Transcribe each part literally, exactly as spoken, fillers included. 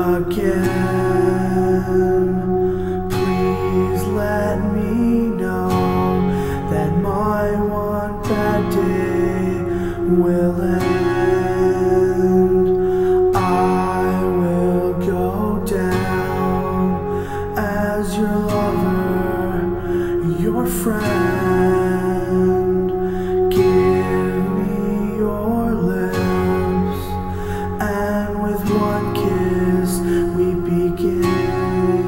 again. Please let me know that my one bad day will end. I will go down as your lover, your friend. Give me your lips, and with one kiss we begin.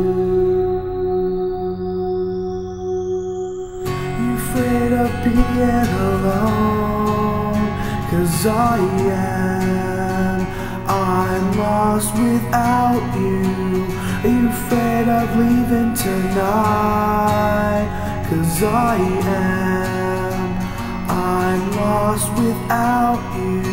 You afraid of being alone? 'Cause I am. I'm lost without you. Are you afraid of leaving tonight? 'Cause I am. I'm lost without you.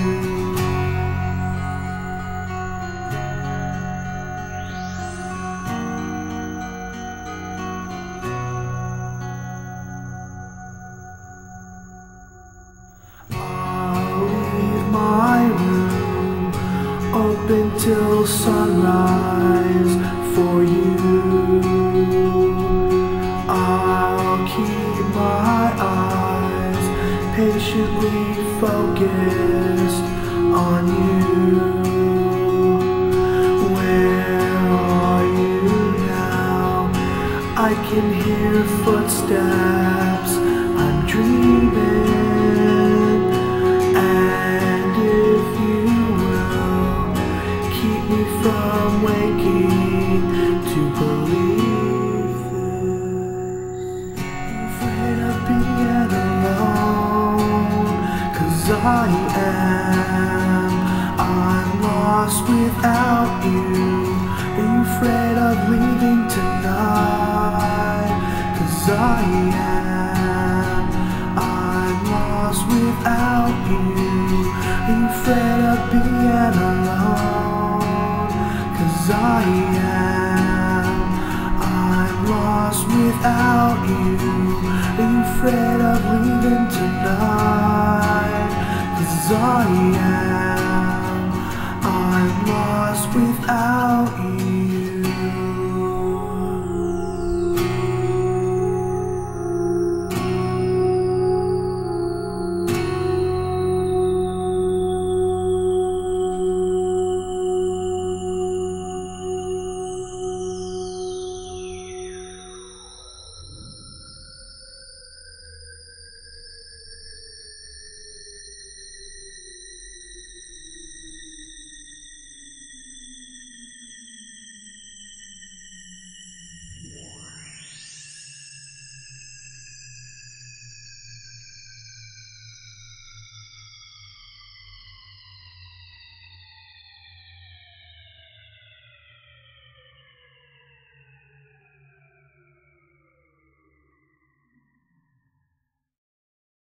Open till sunrise for you. I'll keep my eyes patiently focused on you. Where are you now? I can hear footsteps. I'm dreaming, and if you from waking to believe this. I'm afraid of being alone, 'cause I am. I'm lost without you. Are you afraid of leaving tonight? 'Cause I am. I'm lost without you. Are you afraid of being alone? 'Cause I am. I'm lost without you. Are you afraid of leaving tonight? 'Cause I am. I'm lost without you.